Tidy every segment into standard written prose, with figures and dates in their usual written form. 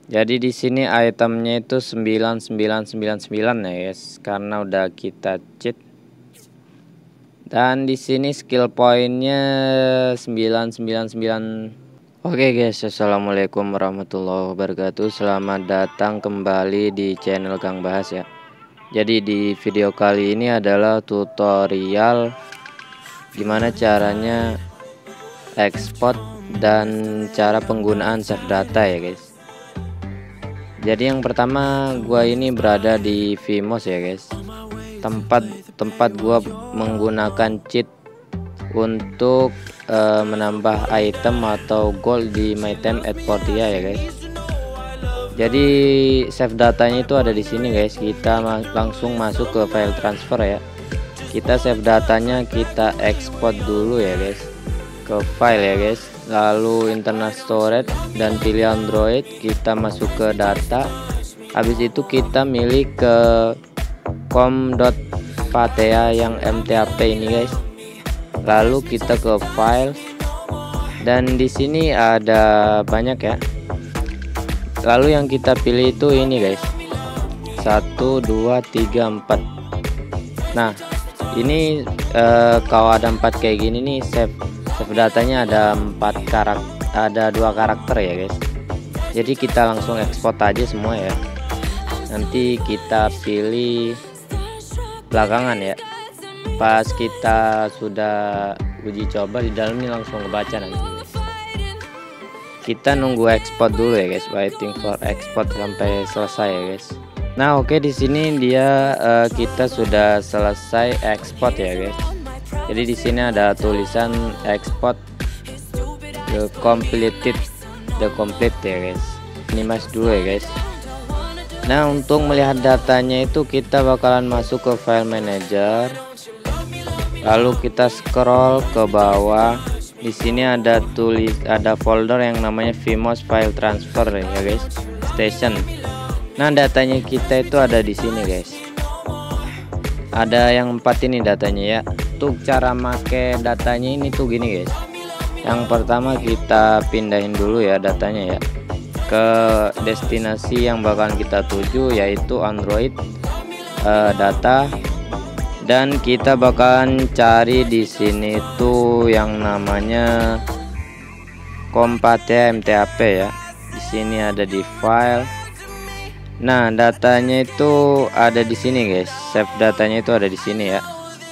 Jadi di sini itemnya itu 9999 ya guys, karena udah kita cheat. Dan di sini skill pointnya 999. Oke guys, assalamualaikum warahmatullahi wabarakatuh. Selamat datang kembali di channel Kang Bahas ya. Jadi di video kali ini adalah tutorial gimana caranya ekspor dan cara penggunaan save data ya guys. Jadi yang pertama gua ini berada di Vimos ya guys. Tempat gua menggunakan cheat untuk menambah item atau gold di MyTime at Portia ya guys. Jadi save datanya itu ada di sini guys. Kita langsung masuk ke file transfer ya. Kita save datanya, kita ekspor dulu ya guys ke file ya guys, lalu internal storage dan pilih Android. Kita masuk ke data, habis itu kita milih ke com.patea yang mtap ini guys, lalu kita ke file dan di sini ada banyak ya, lalu yang kita pilih itu ini guys, 1 2 3 4. Nah ini kalau ada 4 kayak gini nih, save datanya ada 2 karakter ya guys. Jadi kita langsung ekspor aja semua ya, nanti kita pilih belakangan ya, pas kita sudah uji coba di dalam ini langsung kebaca nanti guys. Kita nunggu ekspor dulu ya guys, waiting for export sampai selesai ya guys. Nah oke, di sini dia kita sudah selesai ekspor ya guys. Jadi di sini ada tulisan export the complete ya guys. Ini mas dulu ya guys. Nah untuk melihat datanya itu kita bakalan masuk ke file manager, lalu kita scroll ke bawah. Di sini ada folder yang namanya Vimos file transfer ya guys, station. Nah datanya kita itu ada di sini guys. Ada yang 4 ini datanya ya. Untuk cara make datanya ini tuh gini guys. Yang pertama kita pindahin dulu ya datanya ya ke destinasi yang bakalan kita tuju, yaitu Android data, dan kita bakalan cari di sini tuh yang namanya Patea mtap ya. Di sini ada di file. Nah datanya itu ada di sini guys, save datanya itu ada di sini ya.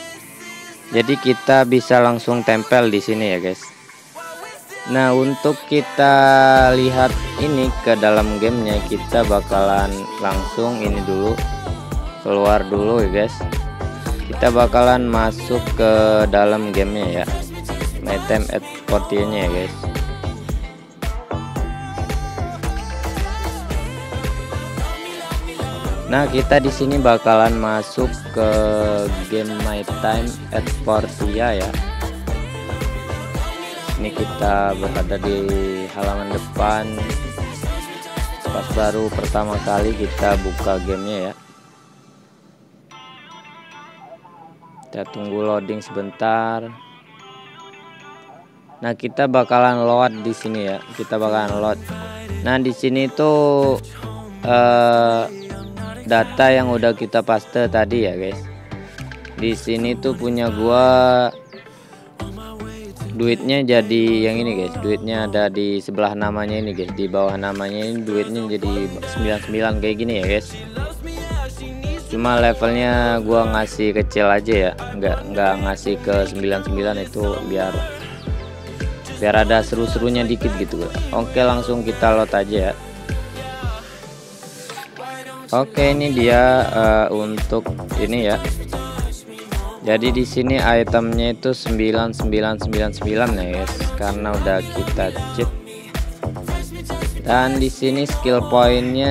Jadi kita bisa langsung tempel di sini ya guys. Nah untuk kita lihat ini ke dalam gamenya, kita bakalan langsung ini dulu, keluar dulu ya guys. Kita bakalan masuk ke dalam gamenya ya, MyTime at Portia nya ya guys. Nah kita di sini bakalan masuk ke game MyTime at Portia ya. Ini kita berada di halaman depan, pas baru pertama kali kita buka gamenya ya. Kita tunggu loading sebentar. Nah kita bakalan load di sini ya, kita bakalan load. Nah di sini tuh data yang udah kita paste tadi ya guys. Di sini tuh punya gua duitnya jadi yang ini guys. Duitnya ada di sebelah namanya ini guys, di bawah namanya ini duitnya jadi 99 kayak gini ya guys. Cuma levelnya gua ngasih kecil aja ya, nggak ngasih ke 99 itu biar ada seru-serunya dikit gitu. Oke langsung kita load aja ya. Oke ini dia untuk ini ya. Jadi di sini itemnya itu 9999 ya guys, karena udah kita cheat. Dan di sini skill pointnya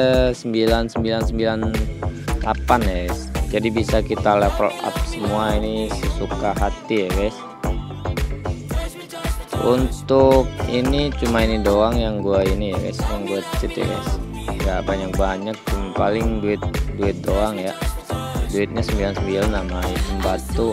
9998 ya guys. Jadi bisa kita level up semua ini sesuka hati ya guys. Untuk ini cuma ini doang yang gua ini ya guys, yang gua cheat ya guys. Nggak banyak-banyak, cuma paling duit doang ya. Duitnya 99 sama item batu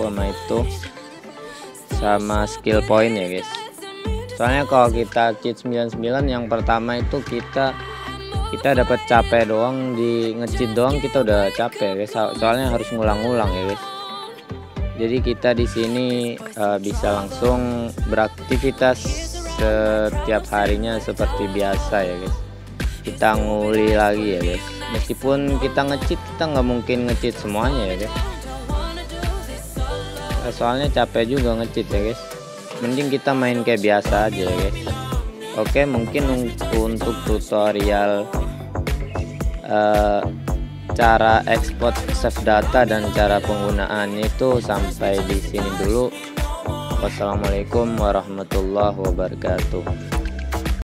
sama skill point ya guys. Soalnya kalau kita cheat 99 yang pertama itu kita Kita dapat capek doang, di nge-cheat doang kita udah capek guys, soalnya harus ngulang-ngulang ya guys. Jadi kita di sini bisa langsung beraktivitas setiap harinya seperti biasa ya guys. Kita nguli lagi ya guys, meskipun kita nge-cheat, kita nggak mungkin nge-cheat semuanya ya guys, soalnya capek juga nge-cheat ya guys. Mending kita main kayak biasa aja ya guys. Oke, mungkin untuk tutorial cara ekspor save data dan cara penggunaan itu sampai di sini dulu. Wassalamualaikum warahmatullahi wabarakatuh.